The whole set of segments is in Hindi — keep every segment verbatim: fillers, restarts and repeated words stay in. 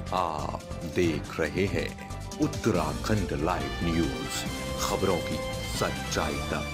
आप देख रहे हैं उत्तराखंड लाइव न्यूज, खबरों की सच्चाई तक।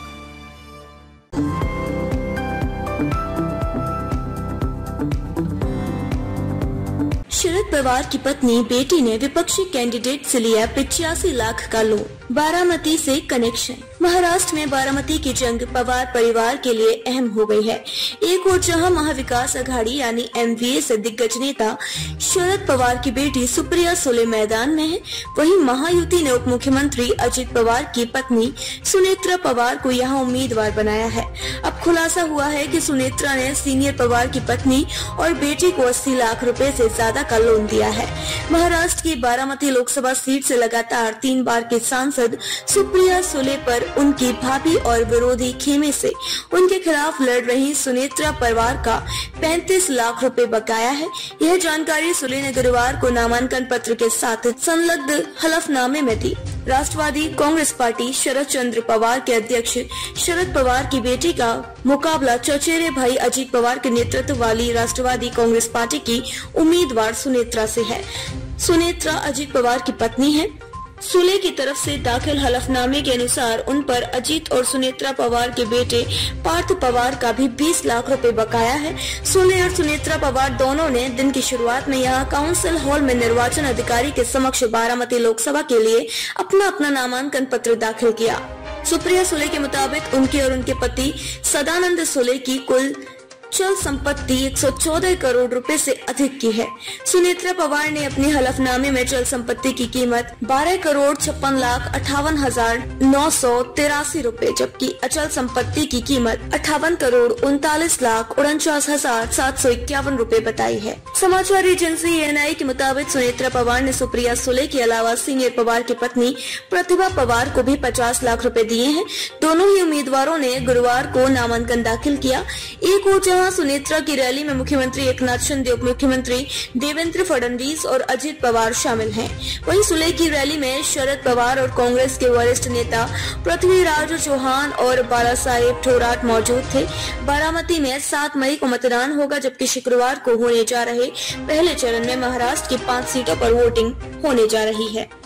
शरद पवार की पत्नी बेटी ने विपक्षी कैंडिडेट से लिया पिचासी लाख का लोन। बारामती से कनेक्शन। महाराष्ट्र में बारामती की जंग पवार परिवार के लिए अहम हो गई है। एक ओर जहां महाविकास अघाड़ी यानी एमवीए से दिग्गज नेता शरद पवार की बेटी सुप्रिया सुले मैदान में है, वहीं महायुति ने उप मुख्यमंत्री अजित पवार की पत्नी सुनेत्रा पवार को यहां उम्मीदवार बनाया है। अब खुलासा हुआ है कि सुनेत्रा ने सीनियर पवार की पत्नी और बेटी को अस्सी लाख रुपए से ज्यादा का लोन दिया है। महाराष्ट्र की बारामती लोकसभा सीट से लगातार तीन बार के सांसद सुप्रिया सुले पर उनकी भाभी और विरोधी खेमे से उनके खिलाफ लड़ रही सुनेत्रा पवार का पैंतीस लाख रुपए बकाया है। यह जानकारी सुले ने गुरुवार को नामांकन पत्र के साथ संलग्न हलफनामे में दी। राष्ट्रवादी कांग्रेस पार्टी शरद चंद्र पवार के अध्यक्ष शरद पवार की बेटी का मुकाबला चचेरे भाई अजित पवार के नेतृत्व वाली राष्ट्रवादी कांग्रेस पार्टी की उम्मीदवार सुनेत्रा से है। सुनेत्रा अजित पवार की पत्नी है। सुले की तरफ से दाखिल हलफनामे के अनुसार उन पर अजीत और सुनेत्रा पवार के बेटे पार्थ पवार का भी बीस लाख रुपए बकाया है। सुले और सुनेत्रा पवार दोनों ने दिन की शुरुआत में यहां काउंसिल हॉल में निर्वाचन अधिकारी के समक्ष बारामती लोकसभा के लिए अपना अपना नामांकन पत्र दाखिल किया। सुप्रिया सुले के मुताबिक उनके और उनके पति सदानंद सुले की कुल चल संपत्ति एक सौ चौदह करोड़ रुपए से अधिक की है। सुनेत्रा पवार ने अपने हलफनामे में चल संपत्ति की कीमत बारह करोड़ छप्पन लाख अट्ठावन हजार नौ सौ तिरासी रूपए जबकि अचल संपत्ति की कीमत अट्ठावन करोड़ उनतालीस लाख उनचास हजार सात सौ इक्यावन रूपए बताई है। समाचार एजेंसी एएनआई के मुताबिक सुनेत्रा पवार ने सुप्रिया सुले के अलावा सीनियर पवार की पत्नी प्रतिभा पवार को भी पचास लाख रूपए दिए हैं। दोनों ही उम्मीदवारों ने गुरुवार को नामांकन दाखिल किया। एक ओर सुनेत्रा की रैली में मुख्यमंत्री एकनाथ शिंदे, उप मुख्यमंत्री देवेंद्र फडणवीस और अजित पवार शामिल हैं। वहीं सुले की रैली में शरद पवार और कांग्रेस के वरिष्ठ नेता पृथ्वीराज चौहान और बाला साहेब थोराट मौजूद थे। बारामती में सात मई को मतदान होगा, जबकि शुक्रवार को होने जा रहे पहले चरण में महाराष्ट्र की पाँच सीटों पर वोटिंग होने जा रही है।